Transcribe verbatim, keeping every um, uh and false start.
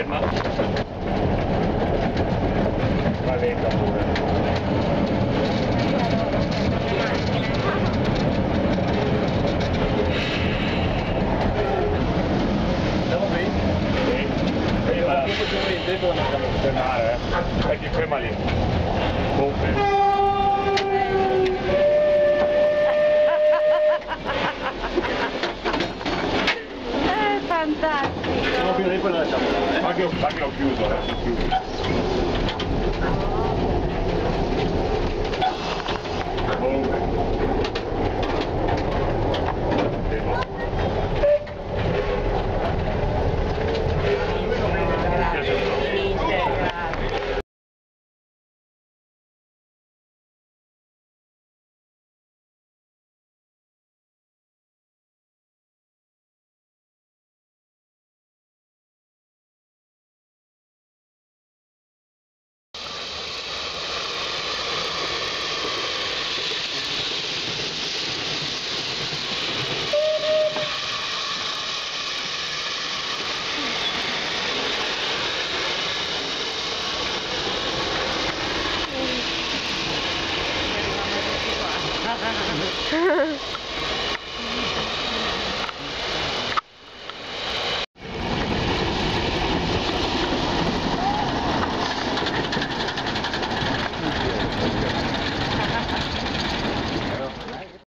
ferma. Va lenta pure. Siamo qui? Sì. Ferma. Dopo facciamo in tempo da mangiare. Fermare, eh. Metti ferma lì. Boom. È fantastico! Siamo qui, poi la lasciamo. Anche ho chiuso, eh.